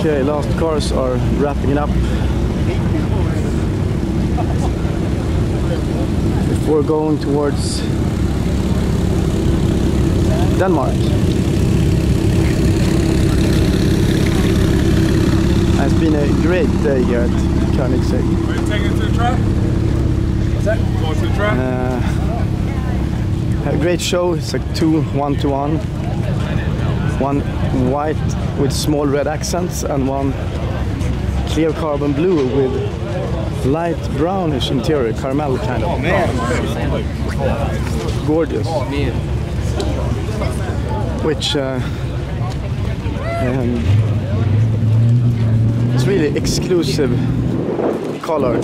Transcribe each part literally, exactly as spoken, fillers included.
Okay, last cars are wrapping it up before going towards Denmark. It's been a great day here at Koenigsegg. Are you taking it to the track? What's that? Going to the track? Uh, had a great show. It's like two one-to-one. One white with small red accents and one clear carbon blue with light brownish interior, caramel kind of. Oh man! Gorgeous. Oh man! Which uh, um, is really exclusive color.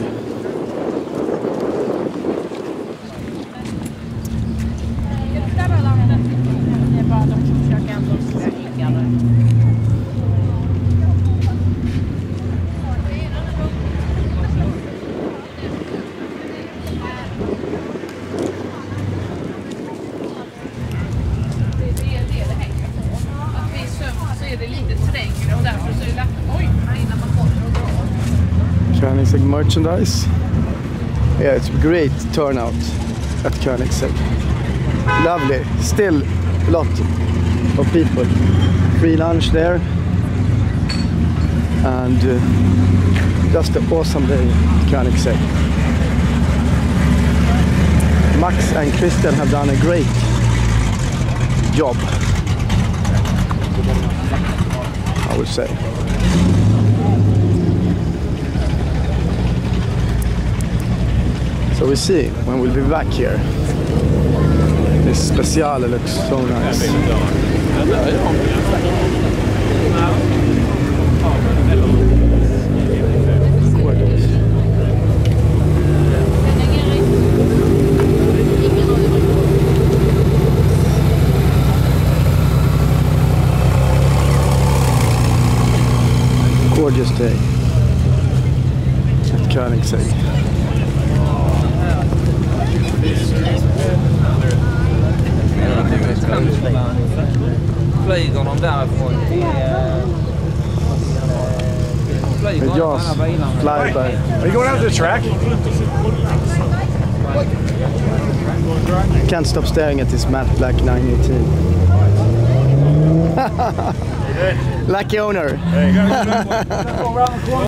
Koenigsegg merchandise. Yeah, it's a great turnout at Koenigsegg. Lovely. Still a lot of people. Free lunch there. And uh, just an awesome day at Koenigsegg. Max and Christian have done a great job, I would say. So we see when we'll be back here. This Speciale looks so nice. Gorgeous day at Koenigsegg. Flyger de därifrån till... The Jaws flyby. Are you going out to the track? Can't stop staring at this matte black nine eighteen. Lucky owner. Hey, you gotta go around the corner.